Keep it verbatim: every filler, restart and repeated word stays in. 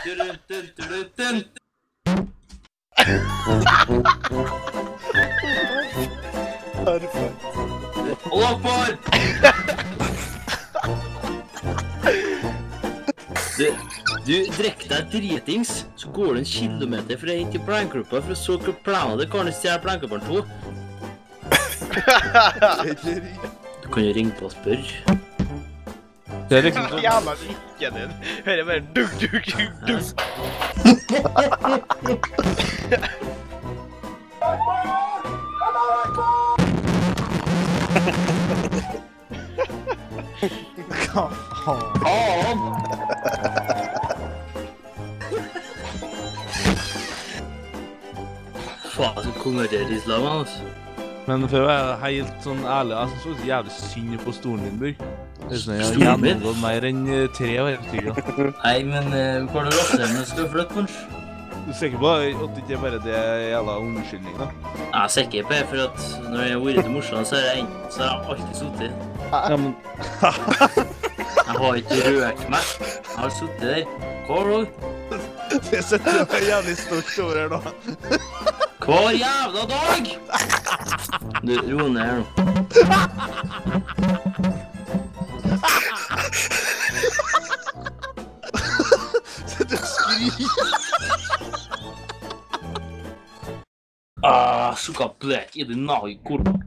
Dun, dun, dun, dun. Perfekt. Allah Akbar! Du, du drikker deg dritings, så går du en kilometer for å hente i plangruppa for å så hva planen det kan du stjele plankgruppen to. Du kan jo ringe på og spørre. Det er liksom sånn... Jævla drikken din. Hører bare duk, duk, duk, duk. Faen! Faen, så kongerer islam, altså. Men for å være helt sånn ærlig, jeg synes også jævlig synd på stolen din, Burg. Det er sånn, jeg har Stolen min? gjennomgått mer enn eh, tre år, tykker. Nei, men uh, hva har du lagt deg med? Skal du flytte, kanskje? Du er sikker på at det ikke er bare det jævla unnskyldning, da? Jeg er sikker på det, for at når jeg har vært til morsan, så har jeg, så har jeg alltid suttet. Ja, men... Jeg har ikke rørt meg. Jeg har suttet der. Hva har du? Det setter jeg meg jævlig stolt over her nå. Hver jævla dag! Du, ro ned her nå. Sett og skriker. Ah, suka blek i det nagkorn.